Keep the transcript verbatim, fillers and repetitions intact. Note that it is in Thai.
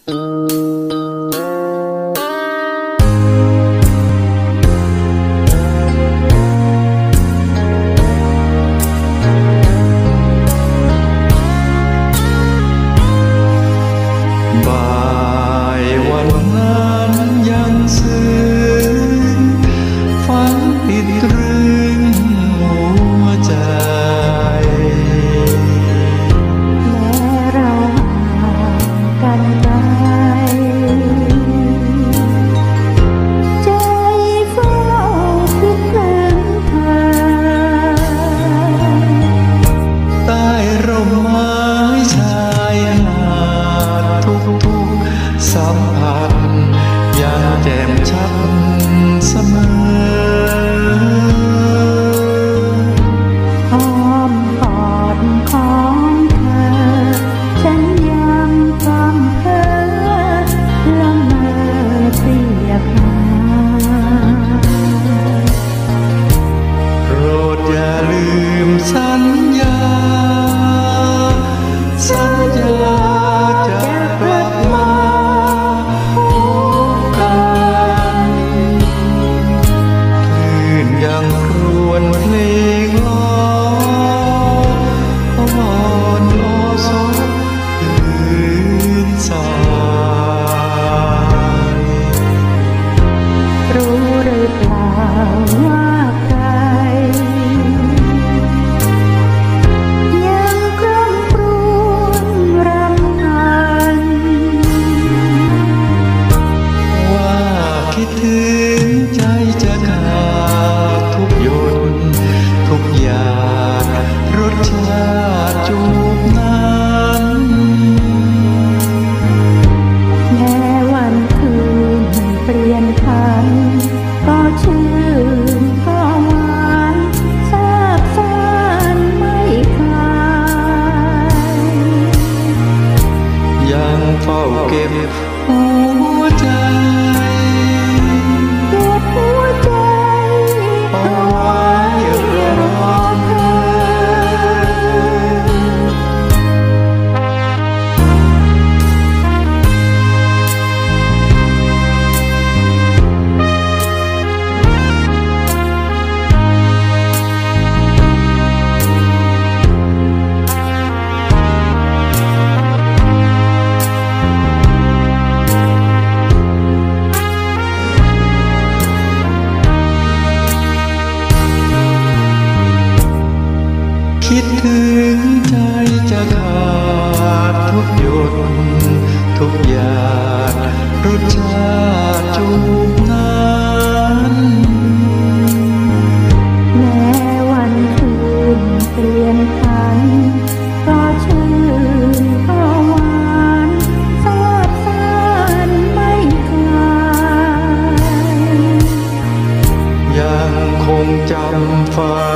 บ่ายวันนั้นยังซึ้งฝันติดตรึงหัวใจแม้เราห่างกันไกลใจเฝ้าคิดถึงเธอใต้ร่มไม้ชายหาดทุกๆสัมผัสยังแจ่มชัดเสมออ้อมกอดของเธอฉันยังพร่ำเพ้อละเมอเรียกหาโปรดอย่าลืมสัญญาสัญญาจะกลับมาพบกันคลื่นยังครวญเพลงล้อวอนโอสถคืนสายรู้หรือเปล่าว่าใครยังกล้ำกรวนรำพันว่าคิดถึงใจจะขาดทุกหยดทุกหยาดรสชาติจูบนั้นแม้วันคืนเปลี่ยนพันก็ชื่นก็หวานซาบซ่านไม่คลายยังเฝ้าเก็บหัวใจเก็บหัวใจเอาไว้รอเธอคิดถึงใจจะขาดทุกหยดทุกหยาดรสชาติจูบนั้นแม้วันคืนเปลี่ยนพันก็ชื่นก็หวานซาบซ่านไม่คลายยังคงจำฝั